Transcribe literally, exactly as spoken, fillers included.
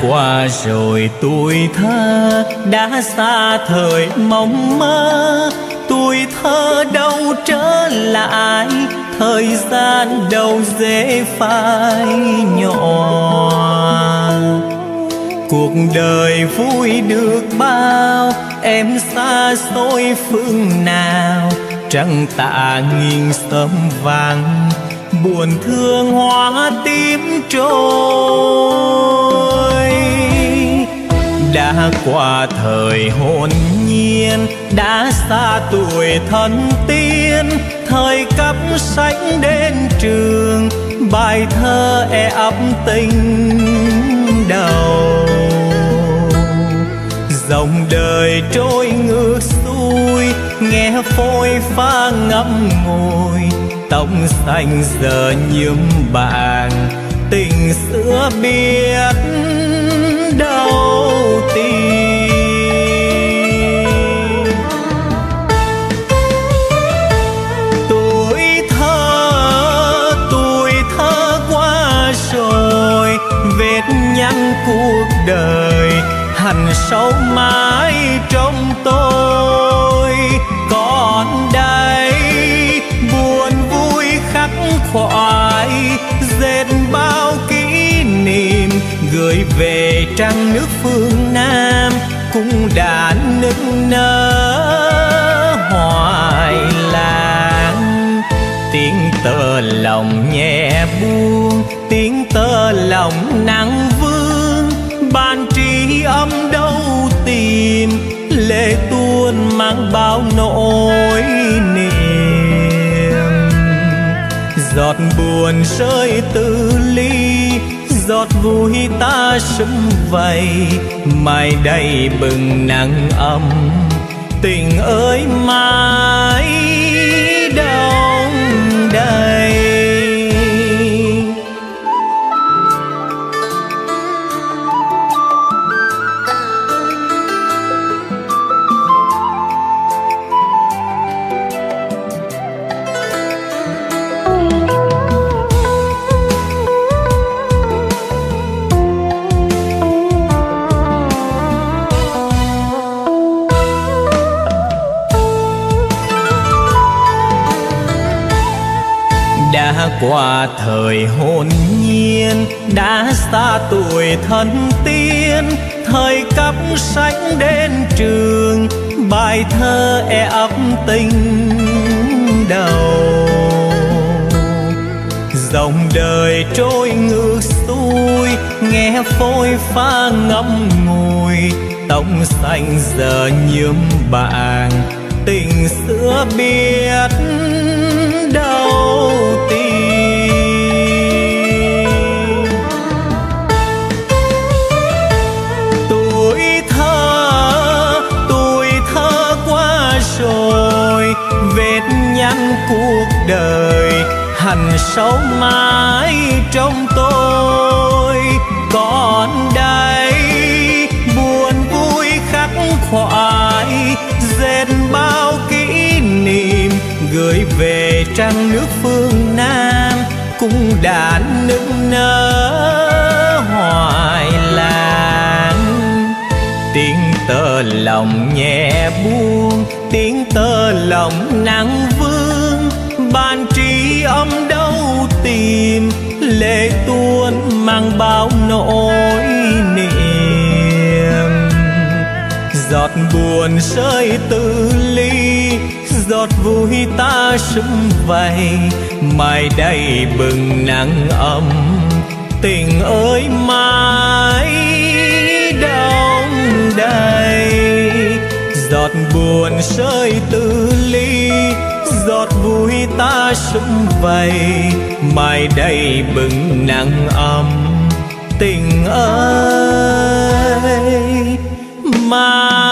qua rồi tuổi thơ, đã xa thời mộng mơ. Tuổi thơ đâu trở lại, thời gian đâu dễ phai nhỏ. Cuộc đời vui được bao, em xa xôi phương nào. Trăng tạ nghìn sớm vàng, buồn thương hóa tím trôi. Đã qua thời hồn nhiên, đã xa tuổi thân tiên. Thời cấp sách đến trường, bài thơ e ấp tình đầu. Dòng đời trôi ngược xuôi, nghe phôi pha ngậm ngùi. Tóc xanh giờ nhuộm bạc, tình xưa biết đâu tìm. Tuổi thơ, tuổi thơ qua rồi, vết nhăn cuộc đời hằn sâu mãi trong tôi. Còn đây buồn vui khắc khoải, dệt bao kỷ niệm gửi về trăng nước phương Nam. Cũng đã nức nở hoài làng, tiếng tơ lòng nhẹ buông, tiếng tơ lòng nắng vương. Ban tri âm đâu tìm, lệ tuôn mang bao nỗi niềm. Giọt buồn rơi từ ly, giọt vui ta sum vầy. Mai đây bừng nắng ấm, tình ơi mãi đông đầy. Đã qua thời hồn nhiên, đã xa tuổi thân tiên. Thời cấp sách đến trường, bài thơ e ấp tình đầu. Dòng đời trôi ngược xuôi, nghe phôi pha ngậm ngùi. Tóc xanh giờ nhuộm bạc, tình xưa biết đâu tìm. Tuổi thơ, tuổi thơ qua rồi, vết nhăn cuộc đời hằn sâu mãi trong tôi. Còn đây buồn vui khắc khoải, dệt bao kỷ niệm gửi về trăng nước phương Nam. Cũng đã nức nở hoài làng, tiếng tơ lòng nhẹ buông, tiếng tơ lòng nắng vương. Ban tri âm đâu tìm, lệ tuôn mang bao nỗi niềm. Giọt buồn rơi từ ly, giọt vui ta sum vầy. Mai đây bừng nắng ấm, tình ơi mãi đông đầy. Giọt buồn rơi từ ly, giọt vui ta sum vầy. Mai đây bừng nắng ấm, tình ơi mà